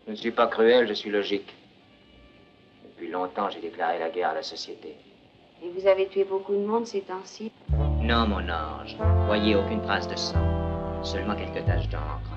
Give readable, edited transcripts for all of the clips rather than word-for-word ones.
Je ne suis pas cruel, je suis logique. Depuis longtemps, j'ai déclaré la guerre à la société. Et vous avez tué beaucoup de monde ces temps-ci? Non, mon ange. Voyez, aucune trace de sang. Seulement quelques taches d'encre.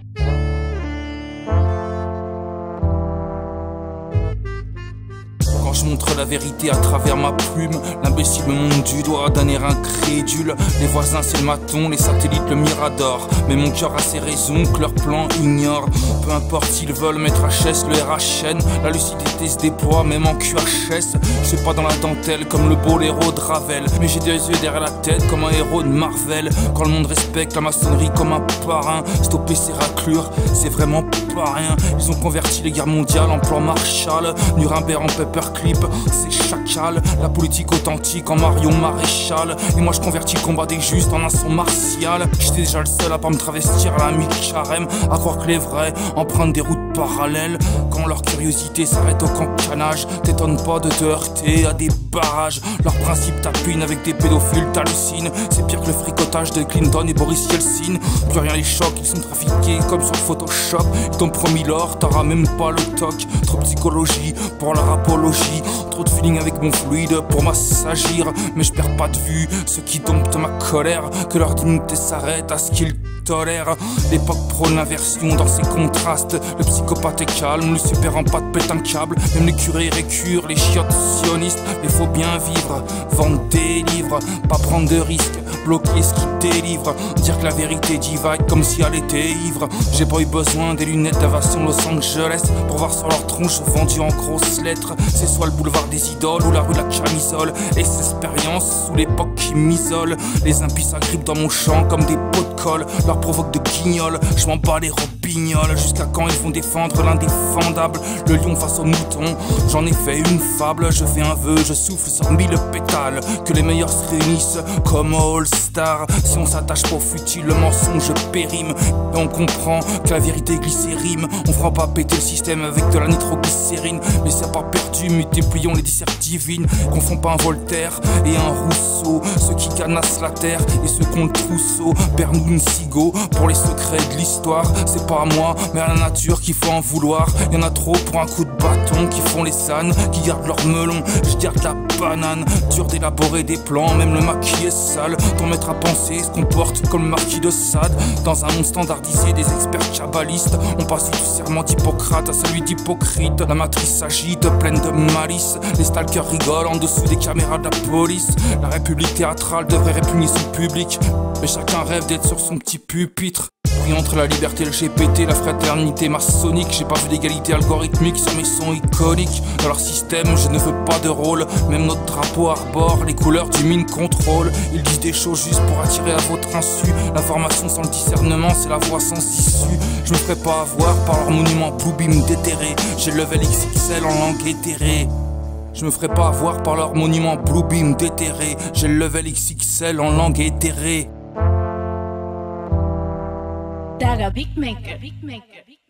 Quand je montre la vérité à travers ma plume, l'imbécile me montre du doigt d'un air incrédule. Les voisins c'est le maton, les satellites le mirador. Mais mon cœur a ses raisons que leur plan ignore. Peu importe s'ils veulent mettre HS, le RHN, la lucidité se déploie même en QHS. Je suis pas dans la dentelle comme le boléro de Ravel, mais j'ai des yeux derrière la tête comme un héros de Marvel. Quand le monde respecte la maçonnerie comme un parrain, stopper ces raclures, c'est vraiment pas rien. Ils ont converti les guerres mondiales en plan Marshall, Nuremberg en paperclip, c'est chacal. La politique authentique en Marion Maréchal. Et moi je convertis le combat des justes en un son martial. J'étais déjà le seul à pas me travestir à la mi-carême, à croire que les vrais empruntent des routes parallèles. Quand leur curiosité s'arrête au cancanage, t'étonnes pas de te heurter à des barrages. Leur principe tapine avec des pédophiles, t'hallucines. C'est pire que le fricotage de Clinton et Boris Yeltsin. Plus rien les choque, ils sont trafiqués comme sur Photoshop. Ils t'ont promis l'or, t'auras même pas le toc. Trop de psychologie pour leur apologie, trop de feeling avec mon fluide pour m'assagir. Mais je perds pas de vue ceux qui domptent ma colère, que leur dignité s'arrête à ce qu'ils tolèrent. L'époque prône l'inversion dans ses contrastes. Le psychopathe est calme, le super empathe pète un câble. Même les curés récurent, les chiottes sionistes. Mais faut bien vivre, vendre des livres, pas prendre de risques, bloquer ce qui délivre. Dire que la vérité divague comme si elle était ivre. J'ai pas eu besoin des lunettes d'invasion Los Angeles pour voir sur leur tronche vendues en grosses lettres. C'est soit le boulevard des idoles ou la rue de la camisole. Et ces expériences sous l'époque qui m'isole. Les impies s'agrippent dans mon champ comme des pots de colle, leur provoque de guignols. Je m'en bats les robignoles. Jusqu'à quand ils vont défendre l'indéfendable, le lion face au mouton. J'en ai fait une fable, je fais un vœu, je souffle sur 1000 pétales. Que les meilleurs se réunissent comme All Star. Si on s'attache pas au futile, le mensonge périme. Et on comprend que la vérité glycérime. On fera pas péter le système avec de la nitroglycérine. Mais c'est pas perdu, multiplions les dissertes divines. Confond pas un Voltaire et un Rousseau. Ceux qui canassent la terre et ceux qui ont le trousseau. Bernouin Sigo pour les secrets de l'histoire. C'est pas à moi mais à la nature qu'il faut en vouloir. Y'en a trop pour un coup de bâton qui font les sànes, qui gardent leur melon, je garde la banane. Dur d'élaborer des plans, même le maquis est sale. Ton maître à penser se comporte comme le marquis de Sade. Dans un monde standardisé des experts kabbalistes, on passe du serment d'Hippocrate à celui d'Hypocrite. La matrice s'agite pleine de malice, les stalkers rigolent en dessous des caméras de la police. La république théâtrale devrait répugner son public, mais chacun rêve d'être sur son petit pupitre. Pris entre la liberté LGBT, la fraternité maçonnique. J'ai pas vu d'égalité algorithmique sur mes sons iconiques. Dans leur système, je ne veux pas de rôle. Même notre drapeau arbore les couleurs du mine contrôle. Ils disent des choses juste pour attirer à votre insu. L'information sans le discernement, c'est la voie sans issue. Je me ferai pas avoir par leur monument Bluebeam déterré. J'ai le level XXL en langue éthérée. Je me ferai pas avoir par leur monument Bluebeam déterré. J'ai le level XXL en langue éthérée. Daga Big Maker.